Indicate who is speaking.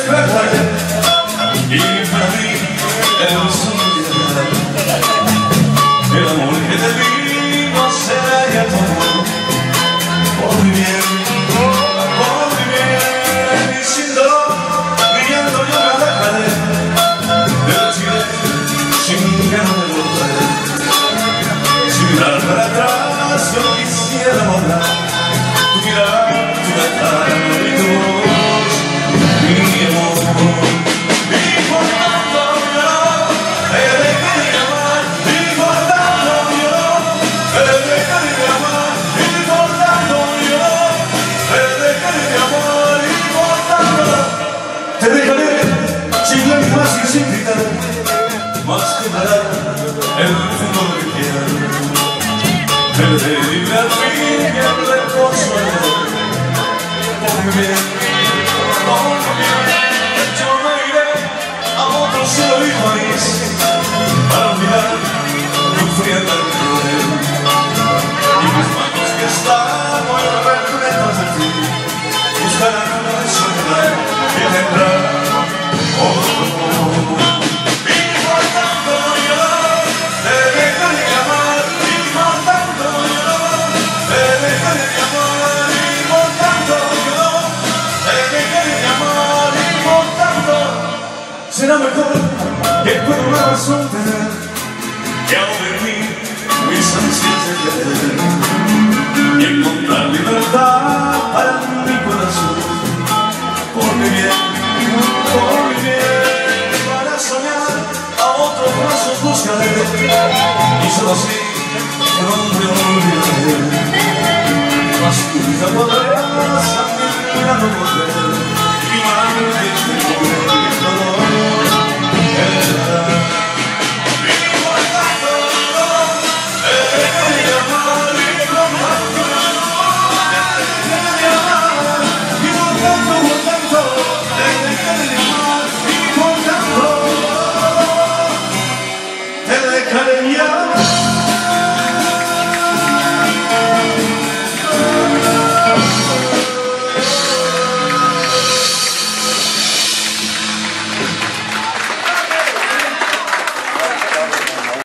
Speaker 1: despertaré y para mí el soñar. El amor que te di no será ya todo. Por mi bien, y sin dolor, brillando yo me alejaré del Chile sin ganas de volver. Sin mirar para atrás yo quisiera volar, tu mirar, tu cantar y tu voz, mi amor. Y por tanto yo te dejaré de amar, y por tanto yo te dejaré de amar, y por tanto yo te dejaré de amar, y por tanto te dejaré sin lágrimas y sin gritar, más que nada el fondo de mi piel. Perderé al fin el reposo por mi bien, yo me iré a otro cielo y país para olvidar tu frialdad cruel y mis manos que están muy repletas de ti buscarán una soledad que tendrá otro amor. Y por tanto yo te dejaré de amar, y por tanto yo te dejaré de amar, y por tanto yo te dejaré de amar, y por tanto será mejor que pueda una razón tener que al dormir mis ansias de querer y encontrar libertad para mi corazón. Por mi bien, para soñar a otros brazos buscaré y solo así no me olvidaré. Mas tu vida